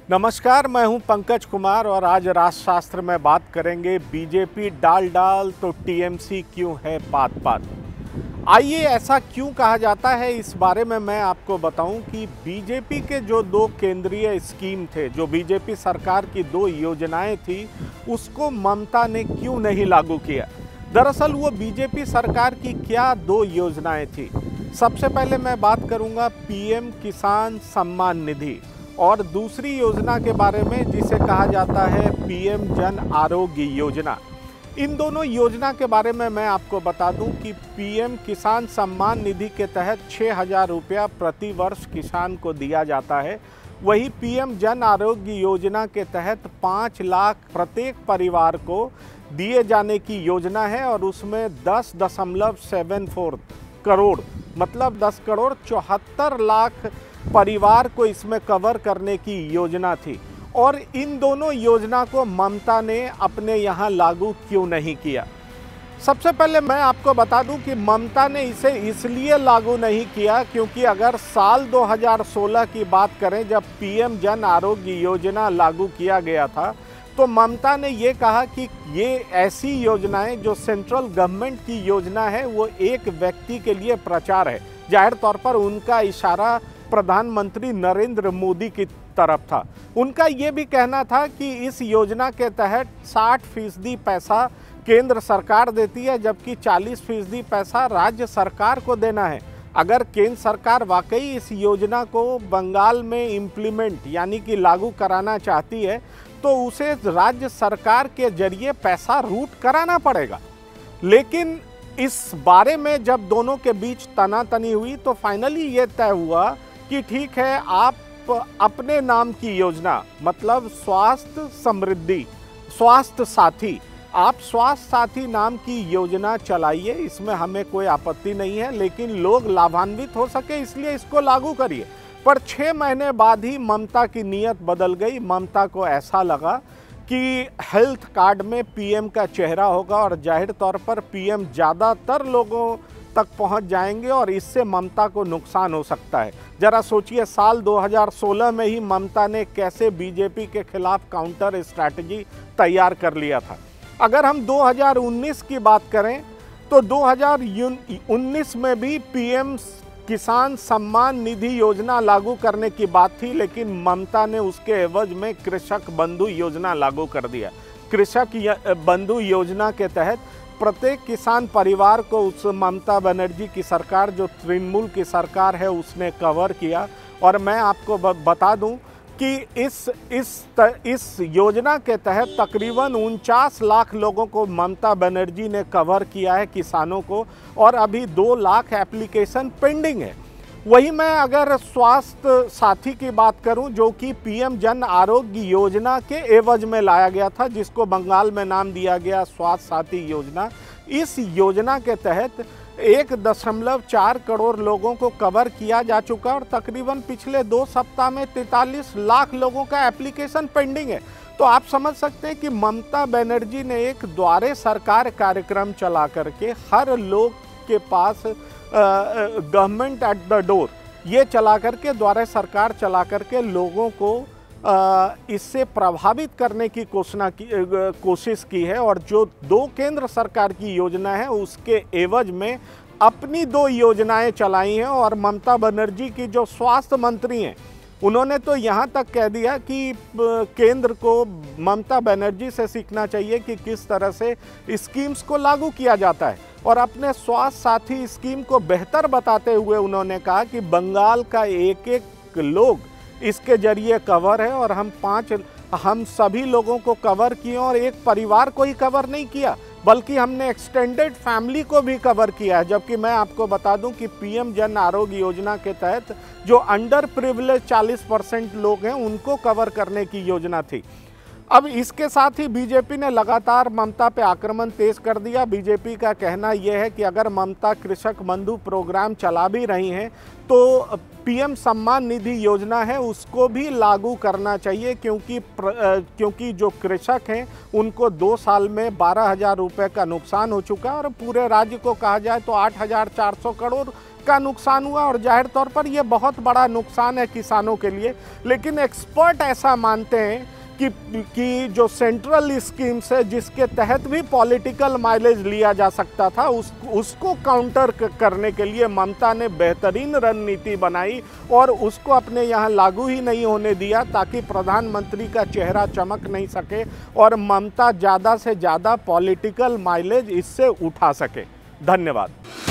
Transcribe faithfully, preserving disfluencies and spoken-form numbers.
नमस्कार, मैं हूं पंकज कुमार और आज राष्ट्रशास्त्र में बात करेंगे बीजेपी डाल डाल तो टीएमसी क्यों है पात पात। आइए, ऐसा क्यों कहा जाता है इस बारे में मैं आपको बताऊं कि बीजेपी के जो दो केंद्रीय स्कीम थे, जो बीजेपी सरकार की दो योजनाएं थी, उसको ममता ने क्यों नहीं लागू किया। दरअसल वो बीजेपी सरकार की क्या दो योजनाएं थी। सबसे पहले मैं बात करूंगा पीएम किसान सम्मान निधि और दूसरी योजना के बारे में जिसे कहा जाता है पीएम जन आरोग्य योजना। इन दोनों योजना के बारे में मैं आपको बता दूं कि पीएम किसान सम्मान निधि के तहत छः हज़ार रुपया प्रति वर्ष किसान को दिया जाता है। वही पीएम जन आरोग्य योजना के तहत पाँच लाख प्रत्येक परिवार को दिए जाने की योजना है और उसमें दस दशमलव सेवन फोर करोड़ मतलब दस करोड़ चौहत्तर लाख परिवार को इसमें कवर करने की योजना थी। और इन दोनों योजना को ममता ने अपने यहाँ लागू क्यों नहीं किया। सबसे पहले मैं आपको बता दूं कि ममता ने इसे इसलिए लागू नहीं किया क्योंकि अगर साल दो हज़ार सोलह की बात करें, जब पीएम जन आरोग्य योजना लागू किया गया था, तो ममता ने ये कहा कि ये ऐसी योजनाएं जो सेंट्रल गवर्नमेंट की योजना है वो एक व्यक्ति के लिए प्रचार है। जाहिर तौर पर उनका इशारा प्रधानमंत्री नरेंद्र मोदी की तरफ था। उनका ये भी कहना था कि इस योजना के तहत साठ फीसदी पैसा केंद्र सरकार देती है, जबकि चालीस फीसदी पैसा राज्य सरकार को देना है। अगर केंद्र सरकार वाकई इस योजना को बंगाल में इम्प्लीमेंट यानी कि लागू कराना चाहती है तो उसे राज्य सरकार के जरिए पैसा रूट कराना पड़ेगा। लेकिन इस बारे में जब दोनों के बीच तनातनी हुई तो फाइनली ये तय हुआ कि ठीक है, आप अपने नाम की योजना मतलब स्वास्थ्य समृद्धि स्वास्थ्य साथी आप स्वास्थ्य साथी नाम की योजना चलाइए, इसमें हमें कोई आपत्ति नहीं है, लेकिन लोग लाभान्वित हो सके इसलिए इसको लागू करिए। पर छः महीने बाद ही ममता की नीयत बदल गई। ममता को ऐसा लगा कि हेल्थ कार्ड में पीएम का चेहरा होगा और जाहिर तौर पर पीएम ज़्यादातर लोगों तक पहुंच जाएंगे और इससे ममता को नुकसान हो सकता है। जरा सोचिए, साल दो हज़ार सोलह में ही ममता ने कैसे बीजेपी के खिलाफ काउंटर स्ट्रैटेजी तैयार कर लिया था। अगर हम दो हज़ार उन्नीस की बात करें तो दो हज़ार उन्नीस में भी पीएम किसान सम्मान निधि योजना लागू करने की बात थी, लेकिन ममता ने उसके एवज में कृषक बंधु योजना लागू कर दिया। कृषक बंधु योजना के तहत प्रत्येक किसान परिवार को उस ममता बनर्जी की सरकार, जो तृणमूल की सरकार है, उसने कवर किया। और मैं आपको बता दूं कि इस इस त, इस योजना के तहत तकरीबन उनचास लाख लोगों को ममता बनर्जी ने कवर किया है, किसानों को, और अभी दो लाख एप्लीकेशन पेंडिंग है। वही मैं अगर स्वास्थ्य साथी की बात करूं, जो कि पीएम जन आरोग्य योजना के एवज में लाया गया था, जिसको बंगाल में नाम दिया गया स्वास्थ्य साथी योजना। इस योजना के तहत एक दशमलव चार करोड़ लोगों को कवर किया जा चुका और तकरीबन पिछले दो सप्ताह में तैंतालीस लाख लोगोगों का एप्लीकेशन पेंडिंग है। तो आप समझ सकते हैं कि ममता बनर्जी ने एक द्वारे सरकार कार्यक्रम चला करके हर लोग के पास गवर्नमेंट एट द डोर ये चला करके, द्वारे सरकार चला करके लोगों को आ, इससे प्रभावित करने की कोशिश की कोशिश की है। और जो दो केंद्र सरकार की योजना है उसके एवज में अपनी दो योजनाएं चलाई हैं। और ममता बनर्जी की जो स्वास्थ्य मंत्री हैं, उन्होंने तो यहाँ तक कह दिया कि केंद्र को ममता बनर्जी से सीखना चाहिए कि किस तरह से स्कीम्स को लागू किया जाता है। और अपने स्वास्थ्य साथी स्कीम को बेहतर बताते हुए उन्होंने कहा कि बंगाल का एक एक लोग इसके जरिए कवर है और हम पाँच हम सभी लोगों को कवर किए और एक परिवार को ही कवर नहीं किया, बल्कि हमने एक्सटेंडेड फैमिली को भी कवर किया है। जबकि मैं आपको बता दूं कि पीएम जन आरोग्य योजना के तहत जो अंडर प्रिविलेज चालीस परसेंट लोग हैं उनको कवर करने की योजना थी। अब इसके साथ ही बीजेपी ने लगातार ममता पे आक्रमण तेज कर दिया। बीजेपी का कहना यह है कि अगर ममता कृषक बंधु प्रोग्राम चला भी रही हैं तो पीएम सम्मान निधि योजना है उसको भी लागू करना चाहिए, क्योंकि क्योंकि जो कृषक हैं उनको दो साल में बारह हजार रुपये का नुकसान हो चुका है और पूरे राज्य को कहा जाए तो आठ हजार चार सौ करोड़ का नुकसान हुआ और जाहिर तौर पर यह बहुत बड़ा नुकसान है किसानों के लिए। लेकिन एक्सपर्ट ऐसा मानते हैं कि कि जो सेंट्रल स्कीम्स है जिसके तहत भी पॉलिटिकल माइलेज लिया जा सकता था उस उसको काउंटर करने के लिए ममता ने बेहतरीन रणनीति बनाई और उसको अपने यहाँ लागू ही नहीं होने दिया ताकि प्रधानमंत्री का चेहरा चमक नहीं सके और ममता ज़्यादा से ज़्यादा पॉलिटिकल माइलेज इससे उठा सके। धन्यवाद।